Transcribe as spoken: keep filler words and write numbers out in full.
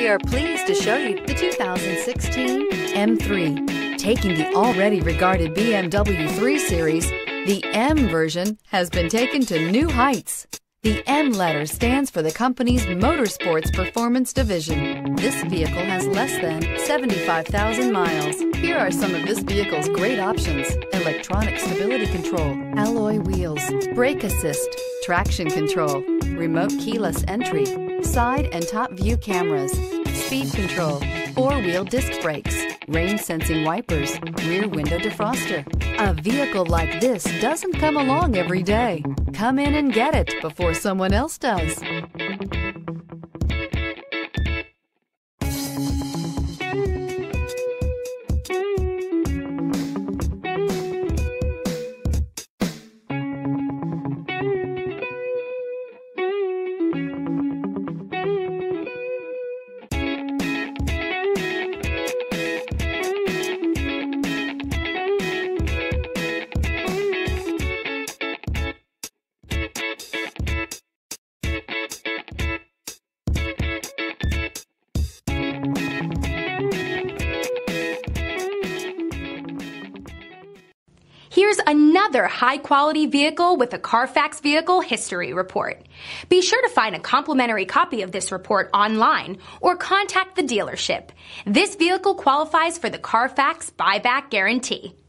We are pleased to show you the two thousand sixteen M three. Taking the already regarded B M W three Series, the M version has been taken to new heights. The M letter stands for the company's Motorsports Performance Division. This vehicle has less than seventy-five thousand miles. Here are some of this vehicle's great options: electronic stability control, alloy wheels, brake assist, traction control, remote keyless entry, side and top view cameras, speed control, four-wheel disc brakes, rain-sensing wipers, rear window defroster. A vehicle like this doesn't come along every day. Come in and get it before someone else does. Here's another high-quality vehicle with a Carfax Vehicle History Report. Be sure to find a complimentary copy of this report online or contact the dealership. This vehicle qualifies for the Carfax Buyback Guarantee.